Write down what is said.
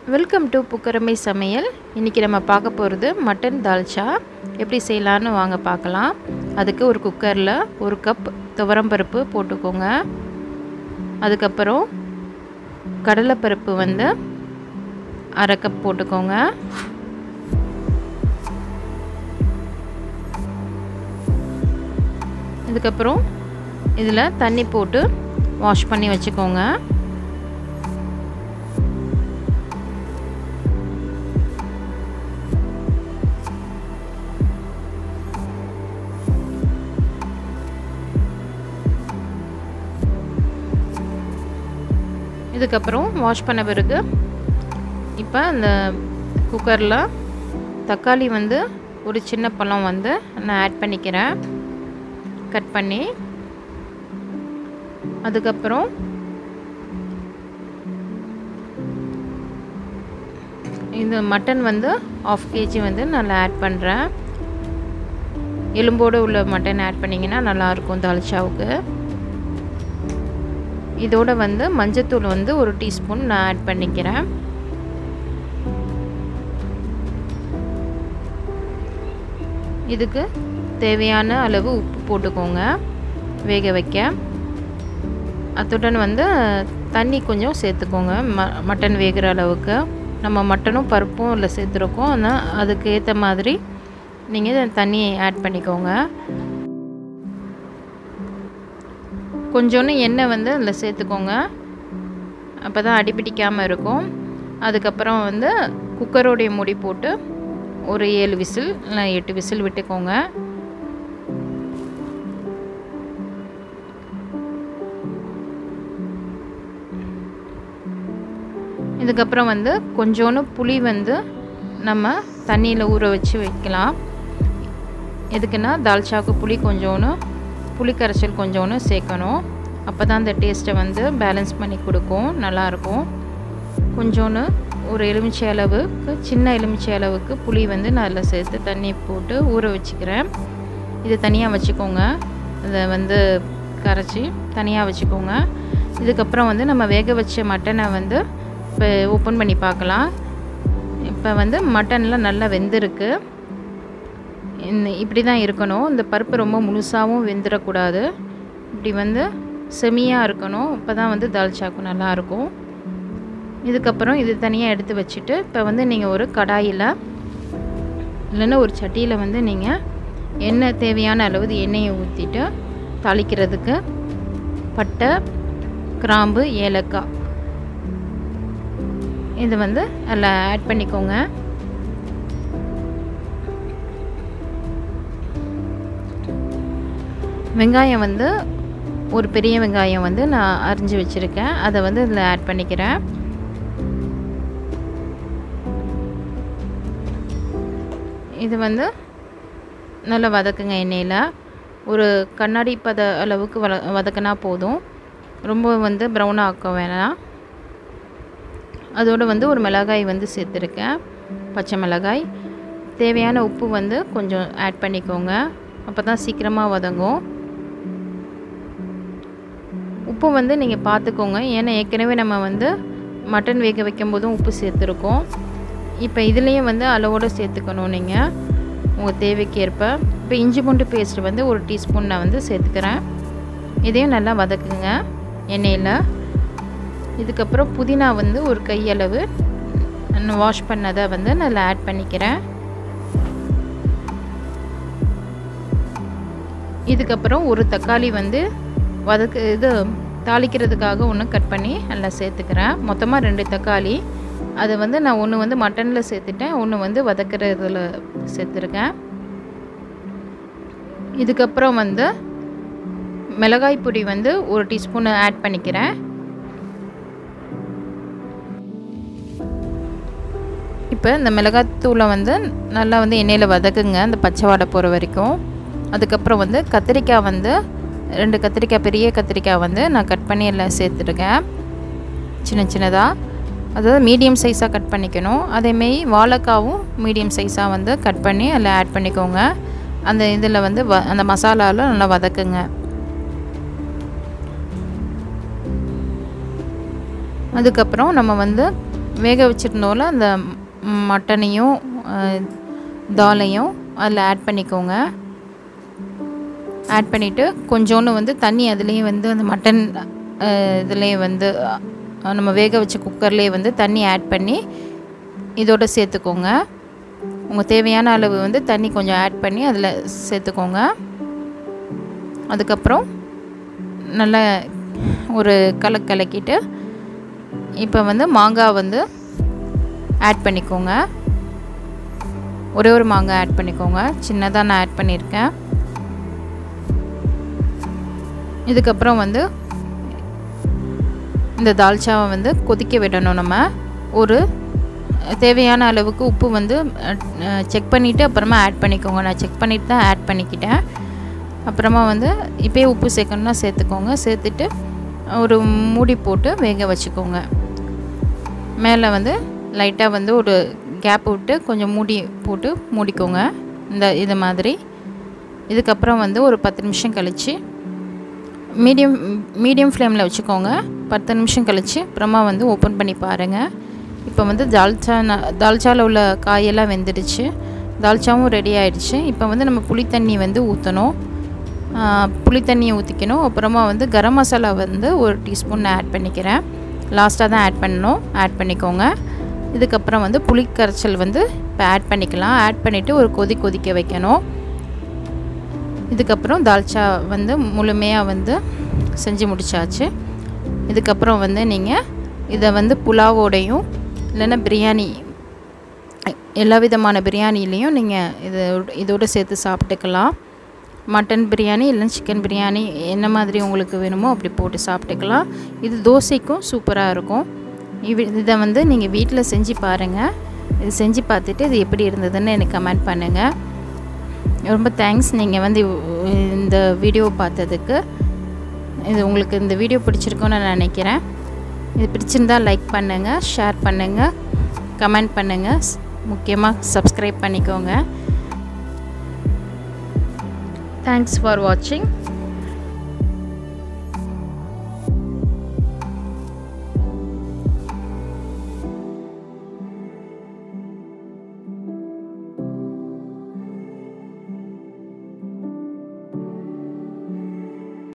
Welcome to புக்கரமை சமையல். இன்றைக்கி நம்ம பார்க்க போகிறது மட்டன் தால்ச்சா. எப்படி செய்யலான்னு வாங்க பார்க்கலாம். அதுக்கு ஒரு குக்கரில் 1 கப் துவரம்பருப்பு போட்டுக்கோங்க. அதுக்கப்புறம் கடலைப்பருப்பு வந்து 1/2 கப் போட்டுக்கோங்க. இதுக்கப்புறம் இதில் தண்ணி போட்டு வாஷ் பண்ணி வச்சுக்கோங்க. இதுக்கப்புறம் வாஷ் பண்ண பிறகு இப்போ அந்த குக்கரில் தக்காளி வந்து ஒரு சின்ன பழம் வந்து நான் ஆட் பண்ணிக்கிறேன், கட் பண்ணி. அதுக்கப்புறம் இந்த மட்டன் வந்து 1/2 kg வந்து நான் ஆட் பண்ணுறேன். எலும்போடு உள்ள மட்டன் ஆட் பண்ணிங்கன்னா நல்லாயிருக்கும் தால்ச்சாவுக்கு. இதோட வந்து மஞ்சத்தூள் வந்து 1 டீஸ்பூன் நான் ஆட் பண்ணிக்கிறேன். இதுக்கு தேவையான அளவு உப்பு போட்டுக்கோங்க வேக வைக்க. அத்துடன் வந்து தண்ணி கொஞ்சம் சேர்த்துக்கோங்க மட்டன் வேகிற அளவுக்கு. நம்ம மட்டனும் பருப்பும் இல்லை சேர்த்துருக்கோம், ஆனால் அதுக்கு ஏற்ற மாதிரி நீங்கள் தண்ணி ஆட் பண்ணிக்கோங்க. கொஞ்சோன்னு எண்ணெய் வந்து அதில் சேர்த்துக்கோங்க, அப்போ தான் அடிப்பிடிக்காமல் இருக்கும். அதுக்கப்புறம் வந்து குக்கரோடைய மூடி போட்டு ஒரு 7 விசில் இல்லை 8 விசில் விட்டுக்கோங்க. இதுக்கப்புறம் வந்து கொஞ்சோன்னு புளி வந்து நம்ம தண்ணியில் ஊற வச்சு வைக்கலாம். எதுக்குன்னா தால்ச்சாவுக்கு புளி கரைசல் கொஞ்சோன்னு சேர்க்கணும். அப்போ தான் அந்த டேஸ்ட்டை வந்து பேலன்ஸ் பண்ணி கொடுக்கும், நல்லாயிருக்கும். கொஞ்சோன்னு ஒரு எலுமிச்சை அளவுக்கு, சின்ன எலுமிச்சை அளவுக்கு புளி வந்து நான் அதில் சேர்த்து தண்ணி போட்டு ஊற வச்சுக்கிறேன். இது தனியாக வச்சுக்கோங்க, அதை வந்து கரைச்சி தனியாக வச்சுக்கோங்க. இதுக்கப்புறம் வந்து நம்ம வேக வச்ச மட்டனை வந்து இப்போ ஓப்பன் பண்ணி பார்க்கலாம். இப்போ வந்து மட்டனில் நல்லா வெந்திருக்கு. இப்படி தான் இருக்கணும். இந்த பருப்பு ரொம்ப முழுசாகவும் வெந்துடக்கூடாது, இப்படி வந்து செமியாக இருக்கணும். இப்போ தான் வந்து தால்ச்சாவுக்கு நல்லாயிருக்கும். இதுக்கப்புறம் இது தனியாக எடுத்து வச்சுட்டு இப்போ வந்து நீங்கள் ஒரு கடாயில் இல்லைன்னா ஒரு சட்டியில் வந்து நீங்கள் எண்ணெய் தேவையான அளவு எண்ணெயை ஊற்றிட்டு தாளிக்கிறதுக்கு பட்டை, கிராம்பு, ஏலக்காய் இது வந்து அதில் ஆட் பண்ணிக்கோங்க. வெங்காயம் வந்து ஒரு பெரிய வெங்காயம் வந்து நான் அரிஞ்சு வச்சுருக்கேன், அதை வந்து இதில் ஆட் பண்ணிக்கிறேன். இது வந்து நல்லா வதக்குங்க எண்ணெயில். ஒரு கண்ணாடி பத அளவுக்கு வதக்கினா போதும், ரொம்ப வந்து ப்ரௌனாக ஆக்க வேணாம். அதோடு வந்து ஒரு மிளகாய் வந்து சேர்த்துருக்கேன், பச்சை மிளகாய். தேவையான உப்பு வந்து கொஞ்சம் ஆட் பண்ணிக்கோங்க, அப்போ தான் சீக்கிரமாக வதங்கும். உப்பு வந்து நீங்கள் பார்த்துக்கோங்க, ஏன்னா ஏற்கனவே நம்ம வந்து மட்டன் வேக வைக்கும் போதும் உப்பு சேர்த்துருக்கோம். இப்போ இதுலேயும் வந்து அளவோடு சேர்த்துக்கணும் நீங்கள் உங்கள் தேவைக்கு ஏற்ப. இப்போ இஞ்சி பூண்டு பேஸ்ட்டு வந்து 1 டீஸ்பூன் நான் வந்து சேர்த்துக்கிறேன். இதையும் நல்லா வதக்குங்க எண்ணெயில். இதுக்கப்புறம் புதினா வந்து ஒரு கையளவு வாஷ் பண்ணதை வந்து நான் ஆட் பண்ணிக்கிறேன். இதுக்கப்புறம் ஒரு தக்காளி வந்து தாளிக்கிறதுக்காக ஒன்று கட் பண்ணி நல்லா சேர்த்துக்கிறேன். மொத்தமாக 2 தக்காளி. அதை வந்து நான் ஒன்று வந்து மட்டனில் சேர்த்துட்டேன், ஒன்று வந்து வதக்கிறதுல சேர்த்துருக்கேன். இதுக்கப்புறம் வந்து மிளகாய் பொடி வந்து 1 டீஸ்பூன் ஆட் பண்ணிக்கிறேன். இப்போ இந்த மிளகாய்த்தூளை வந்து நல்லா வந்து எண்ணெயில் வதக்குங்க, அந்த பச்சை வாடை போகிற வரைக்கும். அதுக்கப்புறம் வந்து கத்திரிக்காய் வந்து 2 கத்திரிக்காய், பெரிய கத்திரிக்காய் வந்து நான் கட் பண்ணி எல்லாம் சேர்த்துருக்கேன் சின்ன சின்னதாக. அதாவது மீடியம் சைஸாக கட் பண்ணிக்கணும். அதேமாரி வாழைக்காவும் மீடியம் சைஸாக வந்து கட் பண்ணி அதில் ஆட் பண்ணிக்கோங்க. அந்த இதில் வந்து அந்த மசாலாவில் நல்லா வதக்குங்க. அதுக்கப்புறம் நம்ம வந்து வேக வச்சுருந்தோம்ல அந்த மட்டனையும் தாலையும் அதில் ஆட் பண்ணிக்கோங்க. ஆட் பண்ணிவிட்டு கொஞ்சோன்னு வந்து தண்ணி அதுலேயே வந்து அந்த மட்டன் இதுலேயே வந்து நம்ம வேக வச்ச குக்கர்லேயே வந்து தண்ணி ஆட் பண்ணி இதோட சேர்த்துக்கோங்க. உங்கள் தேவையான அளவு வந்து தண்ணி கொஞ்சம் ஆட் பண்ணி அதில் சேர்த்துக்கோங்க. அதுக்கப்புறம் நல்லா ஒரு கலக்கிட்டு இப்போ வந்து மாங்காய் வந்து ஆட் பண்ணிக்கோங்க. ஒரே ஒரு மாங்காய் ஆட் பண்ணிக்கோங்க. சின்னதாக நான் ஆட் பண்ணியிருக்கேன். இதுக்கப்புறம் வந்து இந்த தால்ச்சாவை வந்து கொதிக்க விடணும். நம்ம ஒரு தேவையான அளவுக்கு உப்பு வந்து செக் பண்ணிவிட்டு அப்புறமா ஆட் பண்ணிக்கோங்க. நான் செக் பண்ணிவிட்டு தான் ஆட் பண்ணிக்கிட்டேன். அப்புறமா வந்து இப்போயே உப்பு சேர்க்கணுன்னா சேர்த்துக்கோங்க. சேர்த்துட்டு ஒரு மூடி போட்டு வேக வச்சுக்கோங்க. மேலே வந்து லைட்டாக வந்து ஒரு கேப் விட்டு கொஞ்சம் மூடி போட்டு மூடிக்கோங்க. இது மாதிரி. இதுக்கப்புறம் வந்து ஒரு 10 நிமிஷம் கழித்து மீடியம் ஃப்ளேமில் வச்சுக்கோங்க. 10 நிமிஷம் கழித்து அப்புறமா வந்து ஓப்பன் பண்ணி பாருங்கள். இப்போ வந்து தால்ச்சாவில் உள்ள காயெல்லாம் வெந்துடுச்சு. தால்ச்சாவும் ரெடி ஆகிடுச்சு. இப்போ வந்து நம்ம புளித்தண்ணி வந்து ஊற்றணும். புளித்தண்ணியை ஊற்றிக்கணும். அப்புறமா வந்து கரம் மசாலா வந்து ஒரு டீஸ்பூன் நான் ஆட் பண்ணிக்கிறேன். லாஸ்ட்டாக தான் ஆட் பண்ணணும். ஆட் பண்ணிக்கோங்க. இதுக்கப்புறம் வந்து புளி கரைச்சல் வந்து இப்போ ஆட் பண்ணிக்கலாம். ஆட் பண்ணிவிட்டு ஒரு கொதிக்க வைக்கணும். இதுக்கப்புறம் தால்ச்சா வந்து முழுமையாக வந்து செஞ்சு முடிச்சாச்சு. இதுக்கப்புறம் வந்து நீங்கள் இதை வந்து புலாவோடையும் இல்லைன்னா பிரியாணி எல்லா விதமான பிரியாணிலையும் நீங்கள் இதோடு சேர்த்து சாப்பிட்டுக்கலாம். மட்டன் பிரியாணி இல்லைன்னா சிக்கன் பிரியாணி என்ன மாதிரி உங்களுக்கு வேணுமோ அப்படி போட்டு சாப்பிட்டுக்கலாம். இது தோசைக்கும் சூப்பராக இருக்கும். இதை வந்து நீங்கள் வீட்டில் செஞ்சு பாருங்கள். இது செஞ்சு பார்த்துட்டு இது எப்படி இருந்ததுன்னு எனக்கு கமெண்ட் பண்ணுங்கள். ரொம்ப தேங்க்ஸ் நீங்கள் வந்து இந்த வீடியோ பார்த்ததுக்கு. இது உங்களுக்கு இந்த வீடியோ பிடிச்சிருக்குன்னு நான் நினைக்கிறேன். இது பிடிச்சிருந்தால் லைக் பண்ணுங்கள், ஷேர் பண்ணுங்கள், கமெண்ட் பண்ணுங்கள். முக்கியமாக சப்ஸ்கிரைப் பண்ணிக்கோங்க. தேங்க்ஸ் ஃபார் வாட்சிங்.